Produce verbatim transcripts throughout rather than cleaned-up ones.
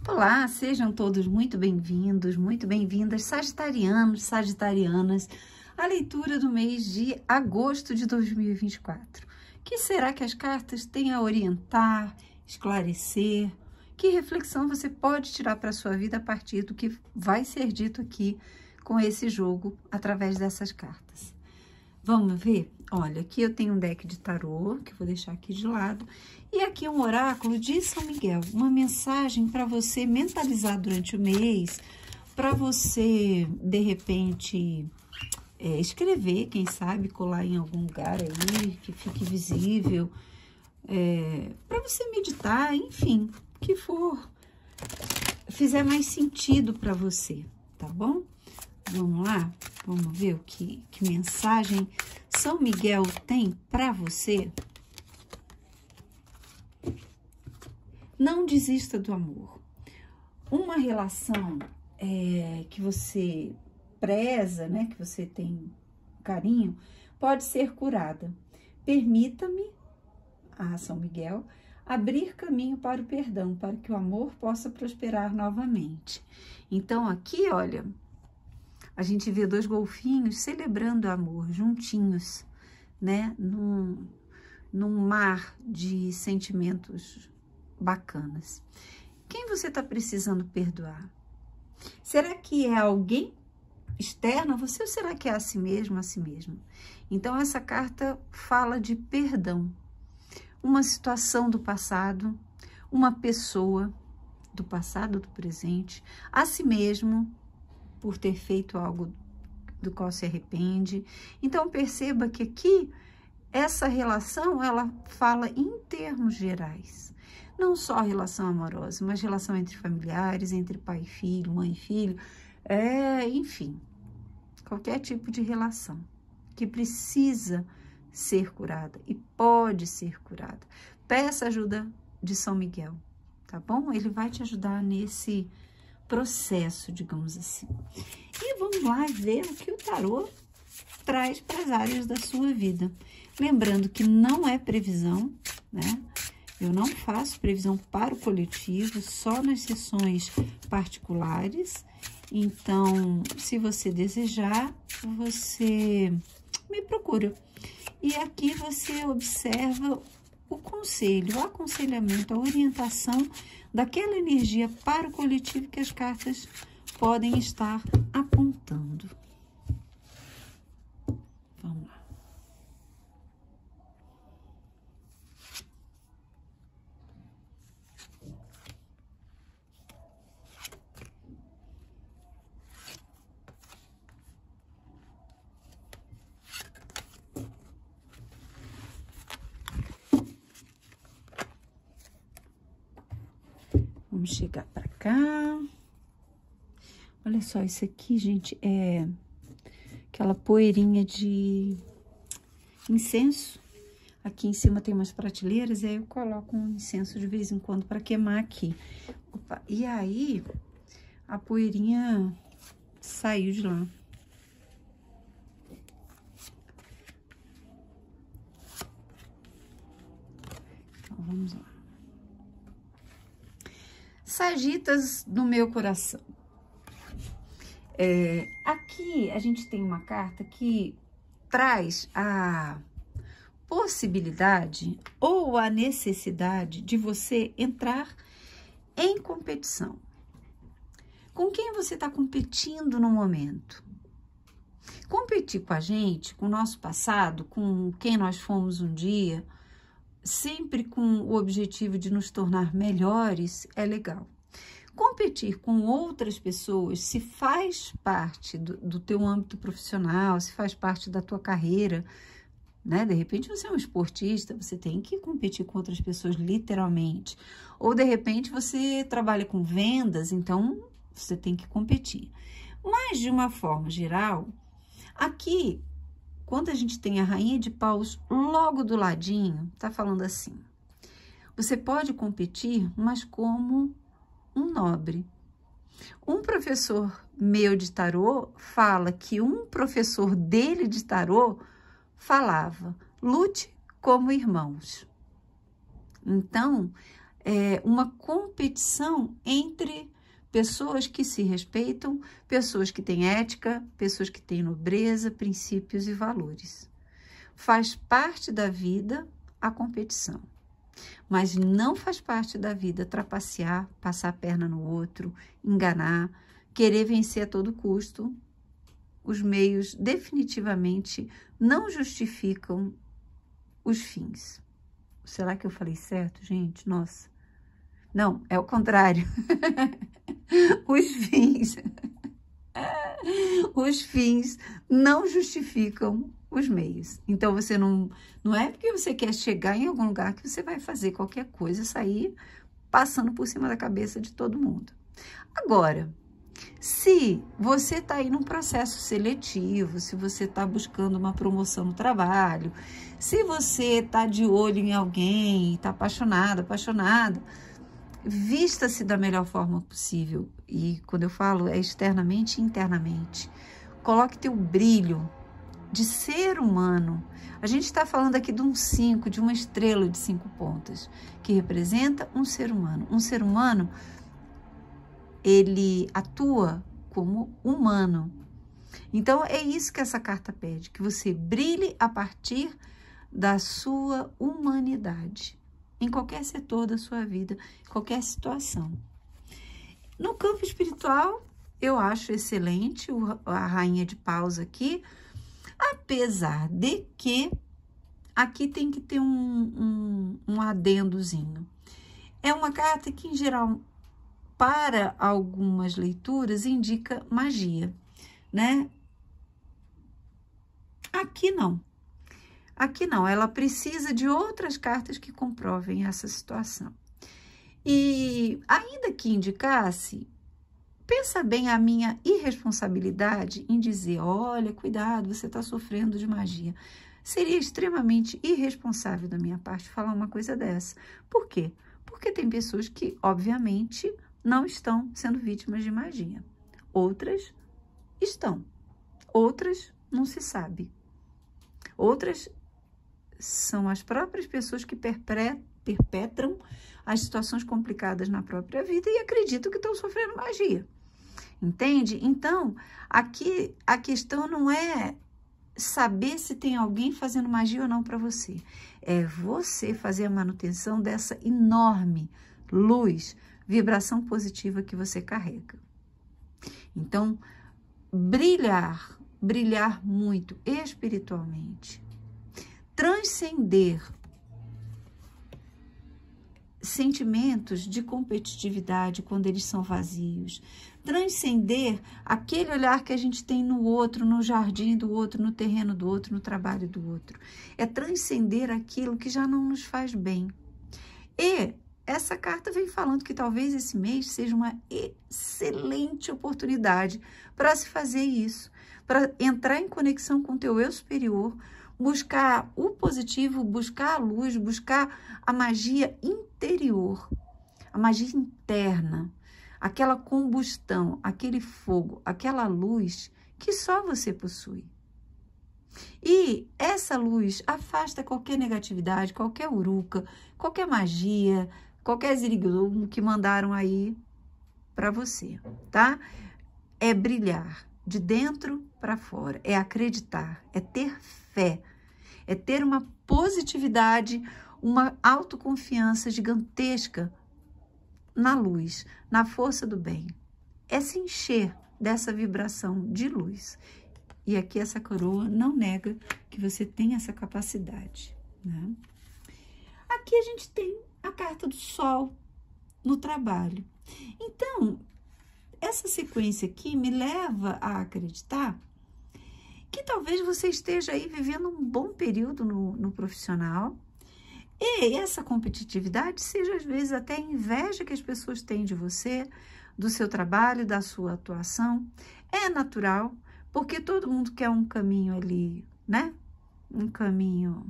Olá, sejam todos muito bem-vindos, muito bem-vindas, sagitarianos, sagitarianas, à leitura do mês de agosto de dois mil e vinte e quatro. Que será que as cartas têm a orientar, esclarecer? Que reflexão você pode tirar para a sua vida a partir do que vai ser dito aqui com esse jogo, através dessas cartas? Vamos ver? Olha, aqui eu tenho um deck de tarô, que eu vou deixar aqui de lado, e aqui um oráculo de São Miguel, uma mensagem para você mentalizar durante o mês, para você, de repente, é, escrever, quem sabe, colar em algum lugar aí, que fique visível, é, para você meditar, enfim, que for, fizer mais sentido para você, tá bom? Vamos lá? Vamos ver o que, que mensagem São Miguel tem para você? Não desista do amor. Uma relação é, que você preza, né, que você tem carinho, pode ser curada. Permita-me, a São Miguel, abrir caminho para o perdão, para que o amor possa prosperar novamente. Então, aqui, olha, a gente vê dois golfinhos celebrando o amor, juntinhos, né? Num, num mar de sentimentos bacanas. Quem você está precisando perdoar? Será que é alguém externo a você ou será que é a si mesmo, a si mesmo? Então, essa carta fala de perdão. Uma situação do passado, uma pessoa do passado, do presente, a si mesmo, por ter feito algo do qual se arrepende. Então, perceba que aqui, essa relação, ela fala em termos gerais. Não só relação amorosa, mas relação entre familiares, entre pai e filho, mãe e filho, é, enfim, qualquer tipo de relação que precisa ser curada e pode ser curada. Peça ajuda de São Miguel, tá bom? Ele vai te ajudar nesse processo, digamos assim. E vamos lá ver o que o tarô traz para as áreas da sua vida. Lembrando que não é previsão, né? Eu não faço previsão para o coletivo, só nas sessões particulares. Então, se você desejar, você me procura. E aqui você observa o conselho, o aconselhamento, a orientação daquela energia para o coletivo que as cartas podem estar apontando. Vamos lá. Vamos chegar para cá. Olha só, isso aqui, gente, é aquela poeirinha de incenso. Aqui em cima tem umas prateleiras, e aí eu coloco um incenso de vez em quando para queimar aqui. Opa, e aí, a poeirinha saiu de lá. Então, vamos lá. Sagitas do meu coração. É, aqui a gente tem uma carta que traz a possibilidade ou a necessidade de você entrar em competição. Com quem você está competindo no momento? Competir com a gente, com o nosso passado, com quem nós fomos um dia, sempre com o objetivo de nos tornar melhores, é legal. Competir com outras pessoas, se faz parte do, do teu âmbito profissional, se faz parte da tua carreira, né? De repente você é um esportista, você tem que competir com outras pessoas, literalmente. Ou de repente você trabalha com vendas, então você tem que competir. Mas de uma forma geral, aqui, quando a gente tem a Rainha de Paus logo do ladinho, tá falando assim: você pode competir, mas como um nobre. Um professor meu de tarô fala que um professor dele de tarô falava: lute como irmãos. Então, é, uma competição entre pessoas que se respeitam, pessoas que têm ética, pessoas que têm nobreza, princípios e valores. Faz parte da vida a competição, mas não faz parte da vida trapacear, passar a perna no outro, enganar, querer vencer a todo custo. Os meios definitivamente não justificam os fins. Será que eu falei certo, gente? Nossa. Não, é o contrário. Os fins. Os fins não justificam os meios. Então, você não... Não é porque você quer chegar em algum lugar que você vai fazer qualquer coisa, sair passando por cima da cabeça de todo mundo. Agora, se você está aí num processo seletivo, se você está buscando uma promoção no trabalho, se você está de olho em alguém, está apaixonado, apaixonada, vista-se da melhor forma possível. E quando eu falo é externamente e internamente. Coloque teu brilho de ser humano. A gente está falando aqui de um cinco, de uma estrela de cinco pontas, que representa um ser humano. Um ser humano, ele atua como humano. Então, é isso que essa carta pede, que você brilhe a partir da sua humanidade, em qualquer setor da sua vida, em qualquer situação. No campo espiritual, eu acho excelente a Rainha de Paus aqui, apesar de que aqui tem que ter um, um, um adendozinho. É uma carta que, em geral, para algumas leituras, indica magia, né? Aqui não. Aqui não, ela precisa de outras cartas que comprovem essa situação. E ainda que indicasse, pensa bem a minha irresponsabilidade em dizer, olha, cuidado, você está sofrendo de magia. Seria extremamente irresponsável da minha parte falar uma coisa dessa. Por quê? Porque tem pessoas que, obviamente, não estão sendo vítimas de magia. Outras estão. Outras não se sabe. Outras são as próprias pessoas que perpetram as situações complicadas na própria vida e acreditam que estão sofrendo magia. Entende? Então, aqui a questão não é saber se tem alguém fazendo magia ou não para você. É você fazer a manutenção dessa enorme luz, vibração positiva que você carrega. Então, brilhar, brilhar muito espiritualmente, transcender sentimentos de competitividade quando eles são vazios, transcender aquele olhar que a gente tem no outro, no jardim do outro, no terreno do outro, no trabalho do outro. É transcender aquilo que já não nos faz bem. E essa carta vem falando que talvez esse mês seja uma excelente oportunidade para se fazer isso, para entrar em conexão com o teu eu superior, buscar o positivo, buscar a luz, buscar a magia interior, a magia interna, aquela combustão, aquele fogo, aquela luz que só você possui. E essa luz afasta qualquer negatividade, qualquer uruca, qualquer magia, qualquer zirigurum que mandaram aí para você, tá? É brilhar de dentro para fora, é acreditar, é ter fé, é ter uma positividade, uma autoconfiança gigantesca na luz, na força do bem. É se encher dessa vibração de luz. E aqui essa coroa não nega que você tem essa capacidade, né? Aqui a gente tem a carta do Sol no trabalho. Então, essa sequência aqui me leva a acreditar que talvez você esteja aí vivendo um bom período no, no profissional e essa competitividade seja às vezes até a inveja que as pessoas têm de você, do seu trabalho, da sua atuação. É natural, porque todo mundo quer um caminho ali, né? Um caminho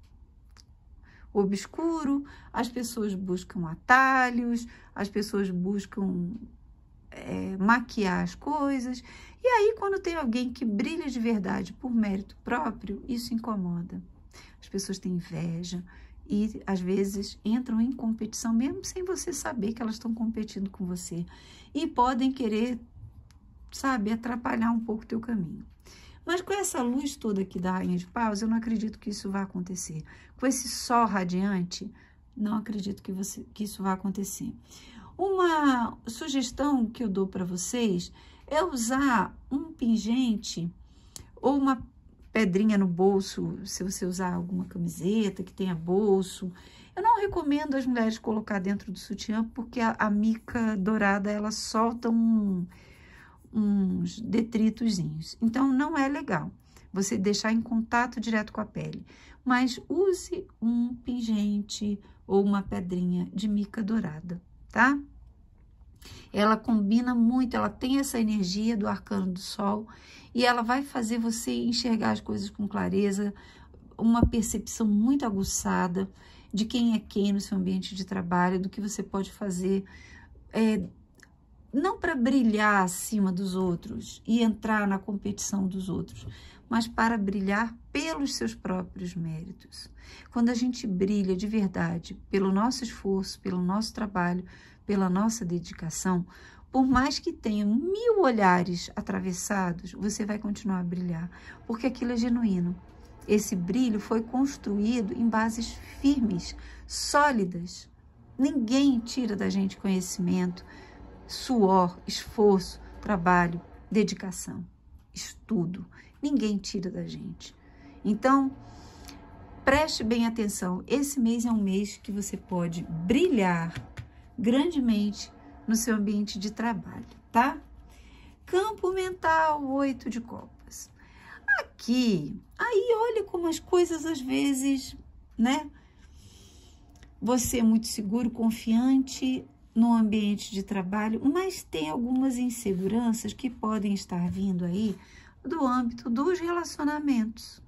obscuro, as pessoas buscam atalhos, as pessoas buscam é, maquiar as coisas. E aí, quando tem alguém que brilha de verdade por mérito próprio, isso incomoda. As pessoas têm inveja, e às vezes entram em competição, mesmo sem você saber que elas estão competindo com você. E podem querer, sabe, atrapalhar um pouco o teu caminho. Mas com essa luz toda aqui da Rainha de Paus, eu não acredito que isso vai acontecer. Com esse sol radiante, não acredito que, você, que isso vai acontecer. Uma sugestão que eu dou para vocês é usar um pingente ou uma pedrinha no bolso, se você usar alguma camiseta que tenha bolso. Eu não recomendo as mulheres colocar dentro do sutiã, porque a, a mica dourada, ela solta um, uns detritozinhos. Então, não é legal você deixar em contato direto com a pele. Mas use um pingente ou uma pedrinha de mica dourada, tá? Ela combina muito, ela tem essa energia do arcano do sol e ela vai fazer você enxergar as coisas com clareza, uma percepção muito aguçada de quem é quem no seu ambiente de trabalho, do que você pode fazer, é, não para brilhar acima dos outros e entrar na competição dos outros, mas para brilhar pelos seus próprios méritos. Quando a gente brilha de verdade pelo nosso esforço, pelo nosso trabalho, pela nossa dedicação, por mais que tenham mil olhares atravessados, você vai continuar a brilhar, porque aquilo é genuíno. Esse brilho foi construído em bases firmes, sólidas. Ninguém tira da gente conhecimento, suor, esforço, trabalho, dedicação, estudo. Ninguém tira da gente. Então, preste bem atenção. Esse mês é um mês que você pode brilhar grandemente no seu ambiente de trabalho, tá? Campo mental, oito de copas. Aqui, aí olha como as coisas às vezes, né? Você é muito seguro, confiante no ambiente de trabalho, mas tem algumas inseguranças que podem estar vindo aí do âmbito dos relacionamentos.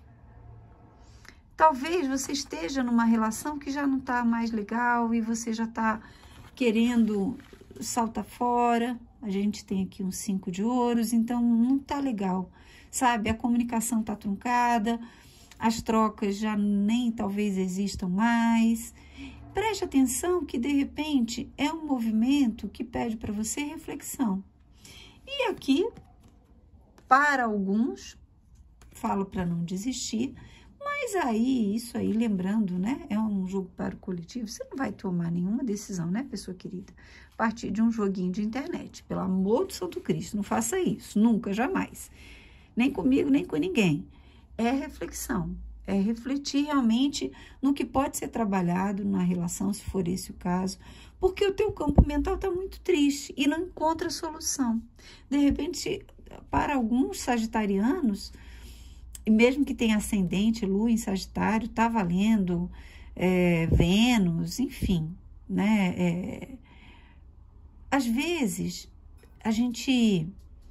Talvez você esteja numa relação que já não está mais legal e você já está querendo saltar fora. A gente tem aqui um cinco de ouros, então não está legal, sabe? A comunicação está truncada, as trocas já nem talvez existam mais. Preste atenção que, de repente, é um movimento que pede para você reflexão. E aqui, para alguns, falo para não desistir, mas aí, isso aí, lembrando, né, é um jogo para o coletivo, você não vai tomar nenhuma decisão, né, pessoa querida, a partir de um joguinho de internet. Pelo amor do Santo Cristo, não faça isso, nunca, jamais. Nem comigo, nem com ninguém. É reflexão, é refletir realmente no que pode ser trabalhado na relação, se for esse o caso, porque o teu campo mental está muito triste e não encontra solução. De repente, para alguns sagitarianos, e mesmo que tenha ascendente, lua em Sagitário, tá valendo, é, Vênus, enfim, né? É, às vezes, a gente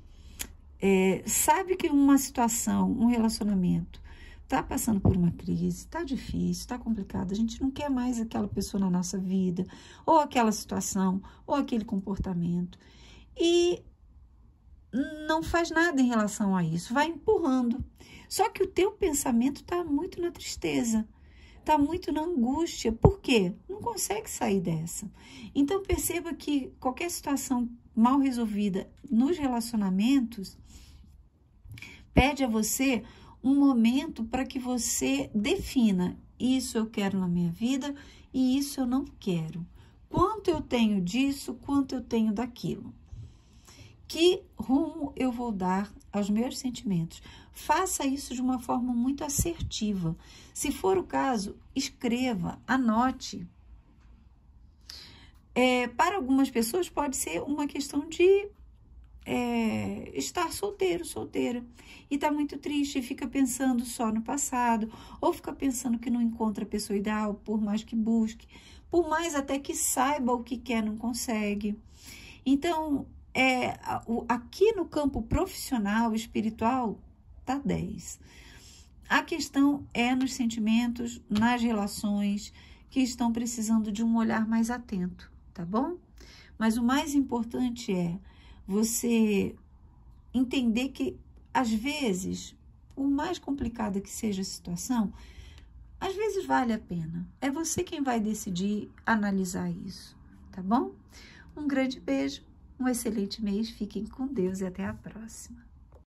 é, sabe que uma situação, um relacionamento, tá passando por uma crise, tá difícil, tá complicado, a gente não quer mais aquela pessoa na nossa vida, ou aquela situação, ou aquele comportamento, e não faz nada em relação a isso, vai empurrando. Só que o teu pensamento está muito na tristeza, está muito na angústia. Por quê? Não consegue sair dessa. Então, perceba que qualquer situação mal resolvida nos relacionamentos pede a você um momento para que você defina: isso eu quero na minha vida e isso eu não quero. Quanto eu tenho disso, quanto eu tenho daquilo. Que rumo eu vou dar aos meus sentimentos? Faça isso de uma forma muito assertiva. Se for o caso, escreva, anote. É, para algumas pessoas pode ser uma questão de é, estar solteiro, solteira. E está muito triste, fica pensando só no passado, ou fica pensando que não encontra a pessoa ideal, por mais que busque, por mais até que saiba o que quer, não consegue. Então, É, aqui no campo profissional, espiritual, tá dez. A questão é nos sentimentos, nas relações, que estão precisando de um olhar mais atento, tá bom? Mas o mais importante é você entender que, às vezes, por mais complicada que seja a situação, Às vezes vale a pena. É você quem vai decidir analisar isso, tá bom? Um grande beijo, um excelente mês, fiquem com Deus e até a próxima.